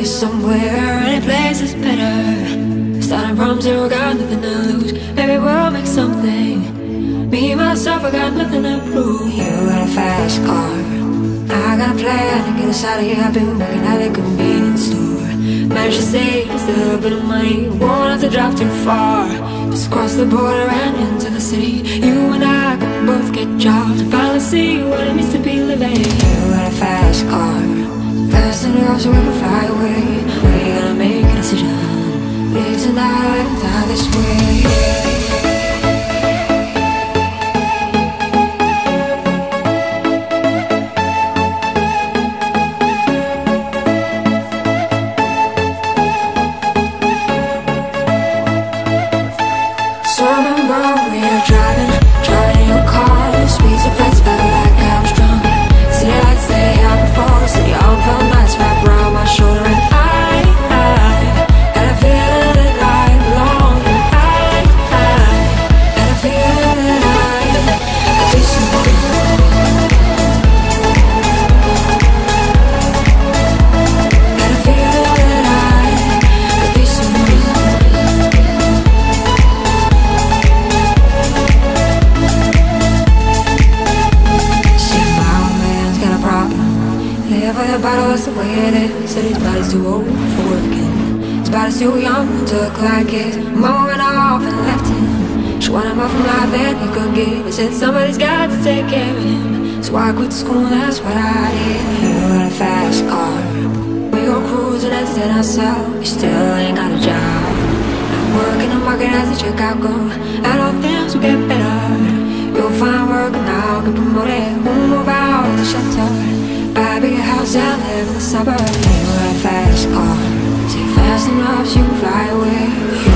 be somewhere, any place is better. Starting from zero, got nothing to lose. Maybe we'll make something. Me, myself, I got nothing to prove. You got a fast car, I got a plan to get us out of here. I've been working at a convenience store. Managed to save just a little bit of money. Won't have to drive too far. Just cross the border and into the city. You and I can both get jobs and finally see what it means to be living. You got a fast car, fast enough so we can fly away. We gotta make a decision. Live tonight, die this way. So I remember we were driving in your car. Speed so fast, felt like I was drunk. City lights stay out before. City all felt nice wrapped around my shoulder. And I had a feeling that I belonged. And I had a feeling that I could be someone. Had a feeling that I could be someone. Live with a bottle, that's the way it is. Said his body's too old for working. His body's too young to look like it. Mama went off and left him. She wanted more from life than he could give. He said somebody's got to take care of him. So I quit school, that's what I did. You got a fast car, we go cruising, entertain ourselves. We still ain't got a job. I'm working the market as a checkout girl. And all things will get better. You'll find work and I'll get promoted. We'll move out of the shelter, buy a bigger house and live in the suburbs. You got a fast car, say fast enough so you can fly away.